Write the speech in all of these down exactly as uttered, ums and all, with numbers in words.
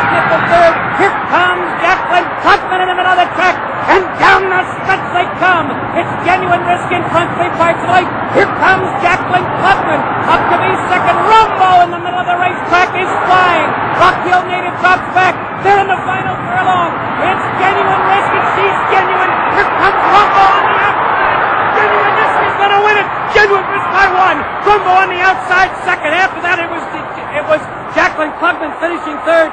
At the third, here comes Jacqueline Clubman in the middle of the track, and down the stretch they come. It's Genuine Risk in front, three parts of light. Here comes Jacqueline Clubman, up to be second. Rumbo in the middle of the racetrack is flying. Rock Hill Native drops back. They're in the final furlong. It's Genuine Risk, and she's genuine. Here comes Rumbo on the outside. Genuine Risk is going to win it. Genuine Risk by one. Rumbo on the outside second. After that, it was it was Jacqueline Clubman finishing third.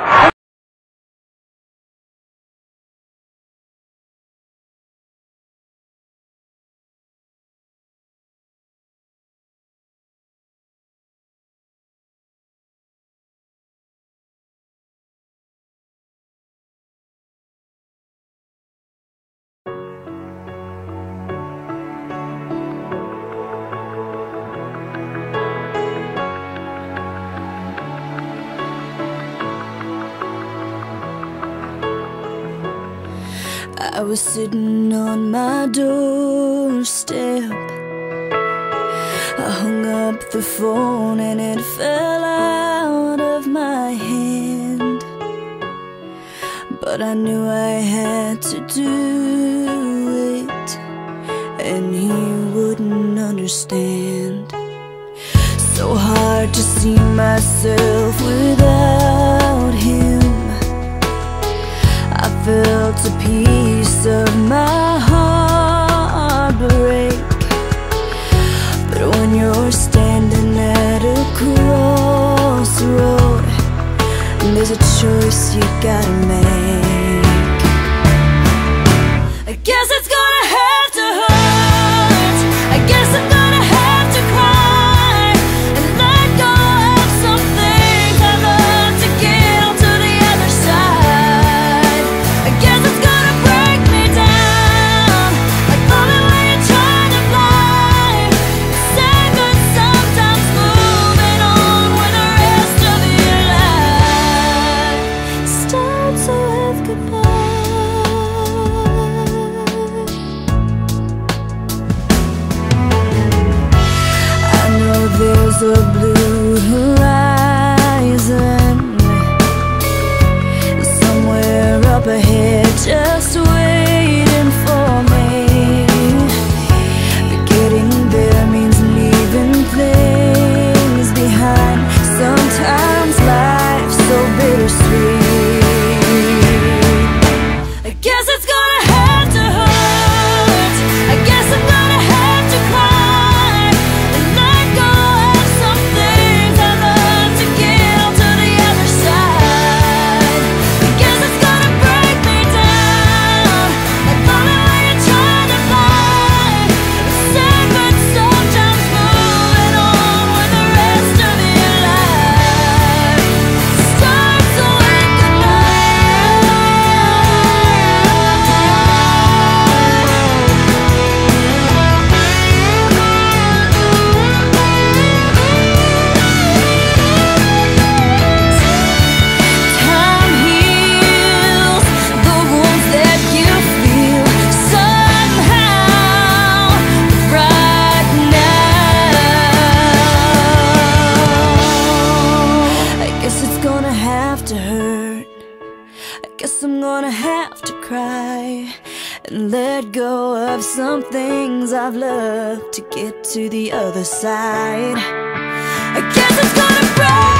I was sitting on my doorstep. I hung up the phone and it fell out of my hand. But I knew I had to do it, and he wouldn't understand. So hard to see myself without him. I felt a piece of my heart break. But when you're standing at a crossroad, there's a choice you gotta make. I guess it's gonna have to hurt. I guess I'm gonna have to cry and let go of some things I love to get onto the other side. I guess it's gonna break me down, like falling when you're trying to fly. Sad but sometimes moving on when the rest of your life starts with goodbye. I know there's a blue horizon somewhere up ahead, just waiting for me. But getting there means leaving things behind. Sometimes life's so bittersweet. I guess it's gonna have to hurt. I guess I'm gonna have to cry and let go of some things I love to get onto the other side. I guess it's gonna break me down, like falling when you're trying to fly. It's sad but sometimes moving on when the rest of your life starts with goodnight. Time heals the wounds that you feel somehow right now. I guess it's gonna have to hurt. I guess I'm gonna have to cry and let go of some things I've loved to get to the other side. I guess it's gonna break